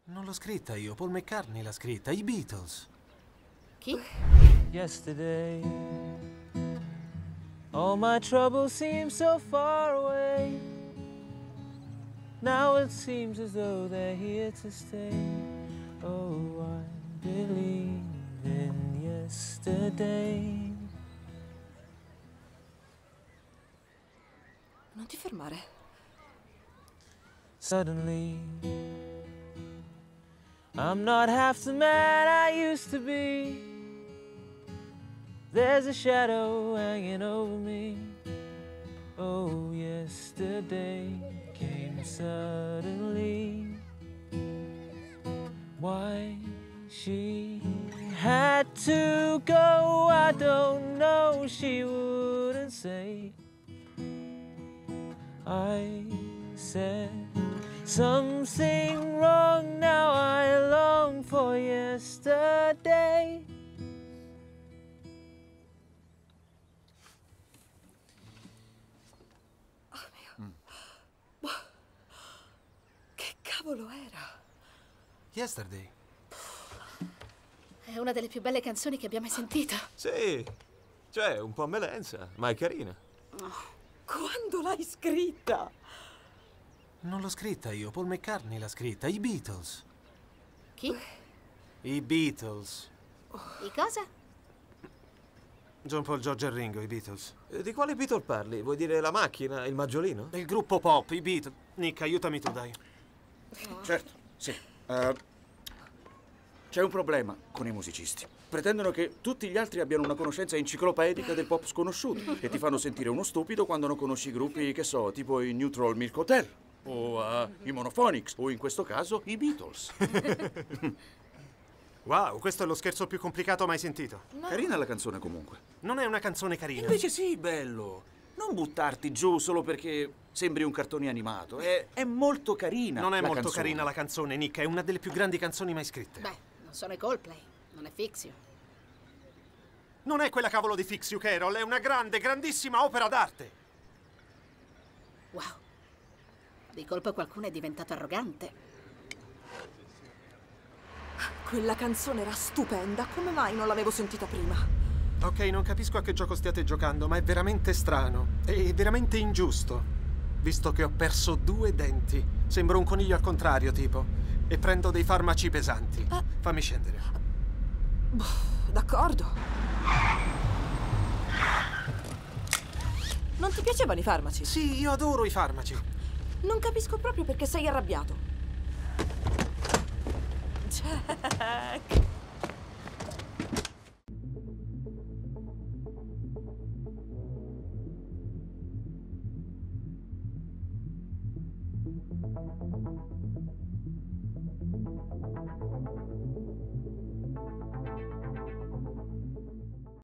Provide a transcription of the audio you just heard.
Non l'ho scritta io, Paul McCartney l'ha scritta, i Beatles. Chi? Yesterday, all my troubles seem so far away. Now it seems as though they're here to stay. Oh, I believe in yesterday. Non ti fermare. Suddenly, I'm not half the man I used to be. There's a shadow hanging over me. Oh, yesterday came suddenly. Why she had to go, I don't know, she wouldn't say. I said something wrong, now I long for yesterday. Che cavolo era? Yesterday. È una delle più belle canzoni che abbia mai sentito. Sì, cioè un po' melenza, ma è carina. Quando l'hai scritta? Non l'ho scritta io, Paul McCartney l'ha scritta, i Beatles. Chi? I Beatles. Di cosa? John Paul, George e Ringo, i Beatles. Di quale Beatle parli? Vuoi dire la macchina, il maggiolino? Il gruppo pop, i Beatles. Nick, aiutami tu, dai. Certo, sì. C'è un problema con i musicisti. Pretendono che tutti gli altri abbiano una conoscenza enciclopedica del pop sconosciuto e ti fanno sentire uno stupido quando non conosci gruppi, che so, tipo i Neutral Milk Hotel o i Monophonics o in questo caso i Beatles. Wow, questo è lo scherzo più complicato mai sentito. Carina la canzone comunque. Non è una canzone carina. Invece sì, bello. Non buttarti giù solo perché sembri un cartone animato. È molto carina. Non è la molto canzone. carina la canzone, Nick. È una delle più grandi canzoni mai scritte. Beh, non sono i Coldplay, non è Fix You. Non è quella cavolo di Fix You, Carol. È una grande, grandissima opera d'arte. Wow. Di colpo qualcuno è diventato arrogante. Quella canzone era stupenda, come mai non l'avevo sentita prima? Ok, non capisco a che gioco stiate giocando, ma è veramente strano. E veramente ingiusto. Visto che ho perso 2 denti. Sembro un coniglio al contrario, tipo. E prendo dei farmaci pesanti. Fammi scendere. D'accordo. Non ti piacevano i farmaci? Sì, io adoro i farmaci. Non capisco proprio perché sei arrabbiato. Jack!